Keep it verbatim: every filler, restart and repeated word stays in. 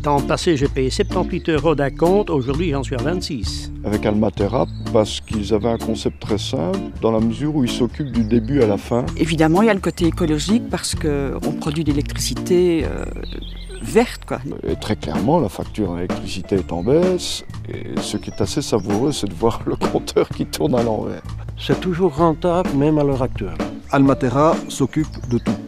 Dans le passé, j'ai payé soixante-dix-huit euros d'acompte. Aujourd'hui, j'en suis à vingt-six. Avec Almatera, parce qu'ils avaient un concept très simple, dans la mesure où ils s'occupent du début à la fin. Évidemment, il y a le côté écologique parce qu'on produit de l'électricité euh, verte, quoi. Et très clairement, la facture en électricité est en baisse. Et ce qui est assez savoureux, c'est de voir le compteur qui tourne à l'envers. C'est toujours rentable, même à l'heure actuelle. Almatera s'occupe de tout.